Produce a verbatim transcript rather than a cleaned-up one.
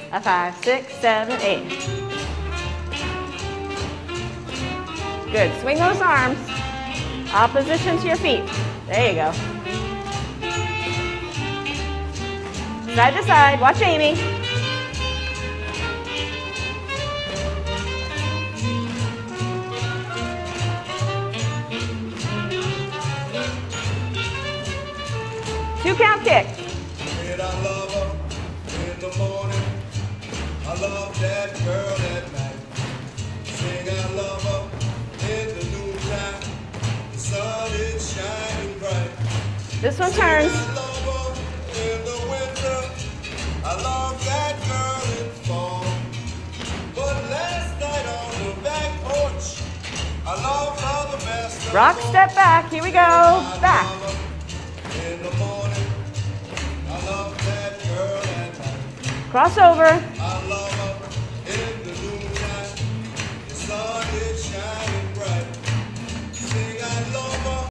A five, six, seven, eight. Good. Swing those arms. Opposition to your feet. There you go. Side to side. Watch Amy. Two count kick. And I love her in the morning. I love that girl at night. Sing I love her in the noontime. The sun is shining bright. This one turns. Sing I love her in the winter. I love that girl in fall. But last night on the back porch, I loved her the best. Rock step back. Here we go. Back. In the morning, I love that girl at night. Cross over. I love